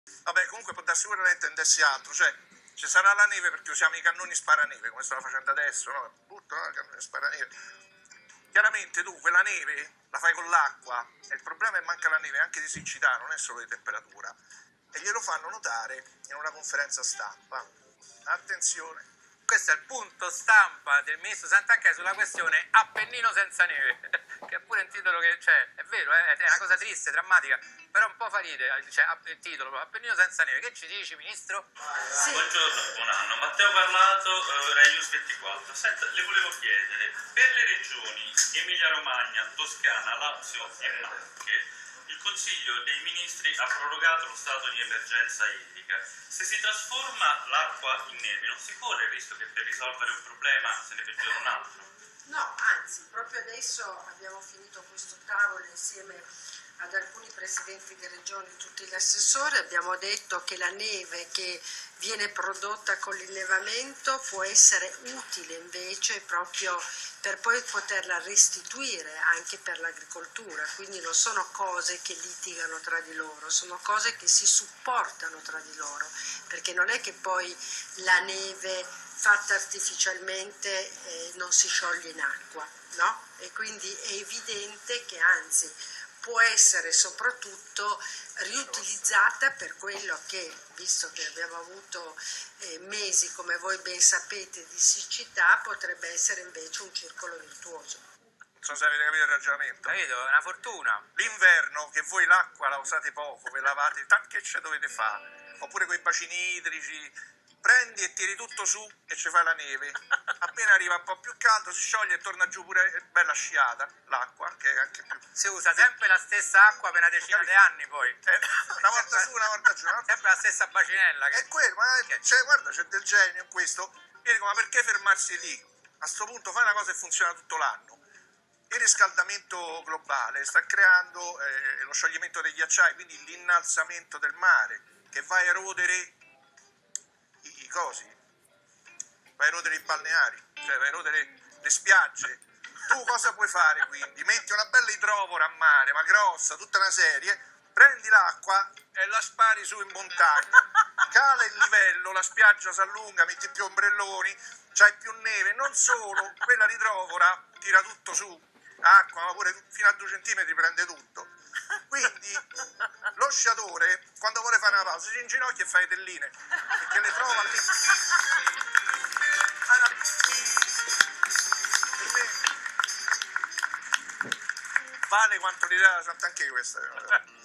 Vabbè, comunque può darsi pure lei intendessi altro, cioè ci sarà la neve perché usiamo i cannoni sparaneve, come stanno facendo adesso, no? Buttano i cannoni sparaneve. Chiaramente tu quella neve la fai con l'acqua e il problema è manca la neve anche di siccità, non è solo di temperatura. E glielo fanno notare in una conferenza stampa. Attenzione. Questo è il punto stampa del ministro Santanchè sulla questione Appennino senza neve, che è pure un titolo che, cioè, è vero, è una cosa triste, drammatica, però un po' fa ridere, cioè, il titolo, Appennino senza neve. Che ci dici, ministro? Sì. Buongiorno, buon anno. Matteo Parlato, Rai News 24. Senta, le volevo chiedere, per le regioni Emilia-Romagna, Toscana, Lazio e Marche, il Consiglio dei Ministri ha prorogato lo stato di emergenza idrica. Se si trasforma l'acqua in neve, non si corre il rischio che per risolvere un problema se ne peggiora un altro? No, anzi, proprio adesso abbiamo finito questo tavolo insieme ad alcuni presidenti di regione e tutti gli assessori, abbiamo detto che la neve che viene prodotta con l'innevamento può essere utile invece proprio per poi poterla restituire anche per l'agricoltura, quindi non sono cose che litigano tra di loro, sono cose che si supportano tra di loro, perché non è che poi la neve fatta artificialmente non si scioglie in acqua, no? E quindi è evidente che anzi può essere soprattutto riutilizzata per quello che, visto che abbiamo avuto mesi, come voi ben sapete, di siccità, potrebbe essere invece un circolo virtuoso. Non so se avete capito il ragionamento. Capito? È una fortuna. L'inverno, che voi l'acqua la usate poco, ve lavate, tanto che ce dovete fare, oppure quei bacini idrici, prendi e tiri tutto su e ci fai la neve. Appena arriva un po' più caldo si scioglie e torna giù pure bella sciata l'acqua, che è anche più... Si usa sempre la stessa acqua per una decina di anni poi. Una volta su, una volta giù. Sempre la stessa bacinella. È quello, ma guarda, c'è del genio in questo. Io dico, ma perché fermarsi lì? A sto punto fai una cosa che funziona tutto l'anno. Il riscaldamento globale sta creando lo scioglimento dei ghiacciai, quindi l'innalzamento del mare, che va a erodere i cosi, va a erodere i balneari, cioè va a erodere le spiagge. Tu cosa puoi fare quindi? Metti una bella idrovora a mare, ma grossa, tutta una serie, prendi l'acqua e la spari su in montagna, cala il livello, la spiaggia si allunga, metti più ombrelloni, c'hai più neve, non solo, quella idrovora tira tutto su, acqua, ma pure fino a 2 centimetri prende tutto. Quindi lo sciatore, quando vuole fare una pausa, si inginocchia e fa le telline, perché le trova lì. Per me vale quanto l'idea da Santanchè questa.